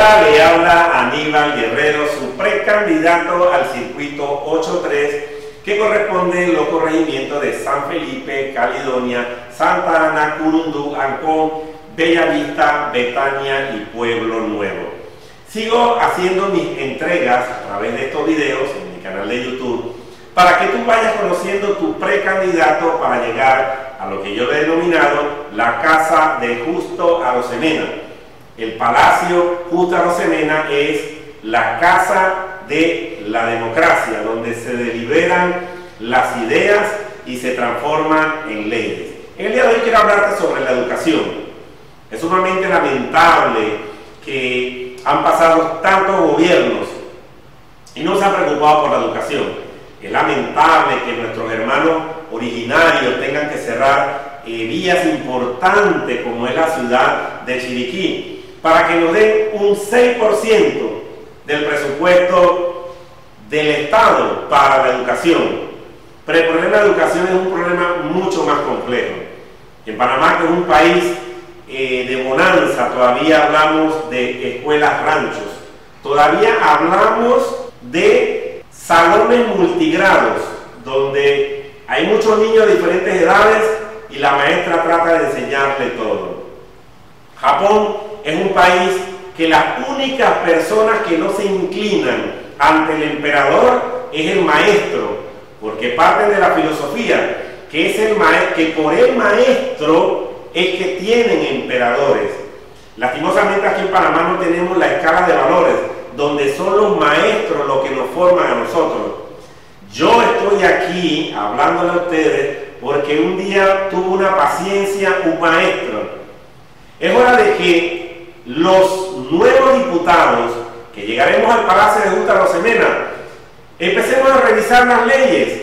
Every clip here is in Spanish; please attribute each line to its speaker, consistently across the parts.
Speaker 1: Hola, le habla Aníbal Guerrero, su precandidato al circuito 8-3 que corresponde en los corregimientos de San Felipe, Caledonia, Santa Ana, Curundú, Ancón, Bellavista, Betania y Pueblo Nuevo. Sigo haciendo mis entregas a través de estos videos en mi canal de YouTube para que tú vayas conociendo tu precandidato para llegar a lo que yo he denominado la Casa de Justo Arosemena. El Palacio Justo Arosemena es la casa de la democracia, donde se deliberan las ideas y se transforman en leyes. En el día de hoy quiero hablarte sobre la educación. Es sumamente lamentable que han pasado tantos gobiernos y no se han preocupado por la educación. Es lamentable que nuestros hermanos originarios tengan que cerrar vías importantes como es la ciudad de Chiriquí para que nos den un 6% del presupuesto del Estado para la educación. Pero el problema de la educación es un problema mucho más complejo. En Panamá, que es un país de bonanza, todavía hablamos de escuelas ranchos, todavía hablamos de salones multigrados, donde hay muchos niños de diferentes edades y la maestra trata de enseñarle todo. Japón es un país que las únicas personas que no se inclinan ante el emperador es el maestro, porque parten de la filosofía que es que por el maestro es que tienen emperadores. Lastimosamente aquí en Panamá no tenemos la escala de valores, donde son los maestros los que nos forman a nosotros. Yo estoy aquí hablándole a ustedes porque un día tuvo una paciencia un maestro. Es hora de que los nuevos diputados que llegaremos al Palacio de Justo Arosemena empecemos a revisar las leyes.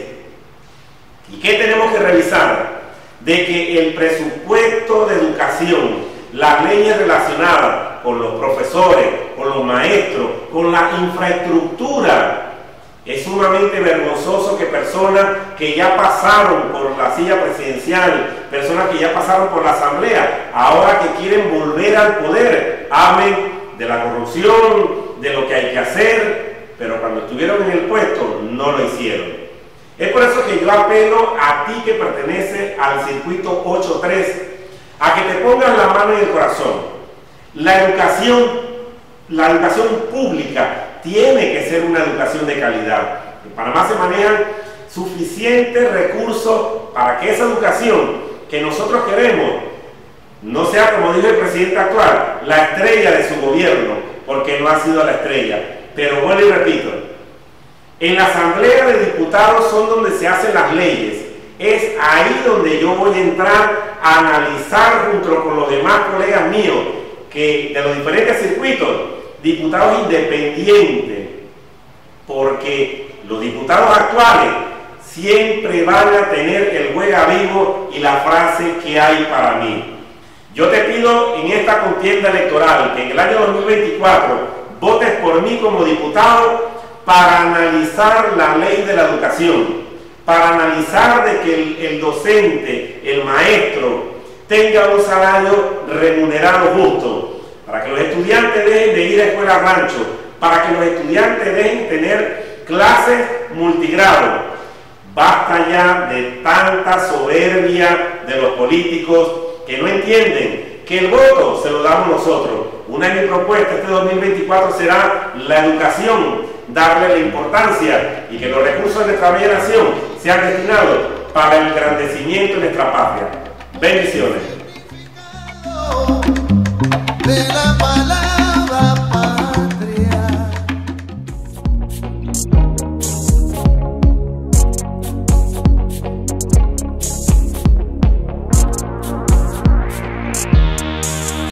Speaker 1: ¿Y qué tenemos que revisar? De que el presupuesto de educación, las leyes relacionadas con los profesores, con los maestros, con la infraestructura. Es sumamente vergonzoso que personas que ya pasaron por la silla presidencial, personas que ya pasaron por la asamblea, ahora que quieren volver al poder, hablen de la corrupción, de lo que hay que hacer, pero cuando estuvieron en el puesto no lo hicieron. Es por eso que yo apelo a ti que perteneces al circuito 8-3 a que te pongas la mano en el corazón. La educación pública tiene que ser una educación de calidad. En Panamá se manejan suficientes recursos para que esa educación que nosotros queremos no sea, como dijo el presidente actual, la estrella de su gobierno, porque no ha sido la estrella. Pero bueno, y repito, en la Asamblea de Diputados son donde se hacen las leyes. Es ahí donde yo voy a entrar a analizar junto con los demás colegas míos que de los diferentes circuitos, diputados independientes, porque los diputados actuales siempre van a tener el juega vivo y la frase que hay para mí. Yo te pido en esta contienda electoral que en el año 2024 votes por mí como diputado para analizar la ley de la educación, para analizar de que el docente, el maestro, tenga un salario remunerado justo, para que los estudiantes dejen de ir a escuelas rancho, para que los estudiantes dejen tener clases multigrado. Basta ya de tanta soberbia de los políticos que no entienden que el voto se lo damos nosotros. Una de mis propuestas este 2024 será la educación, darle la importancia y que los recursos de nuestra bella nación sean destinados para el engrandecimiento de nuestra patria. Bendiciones.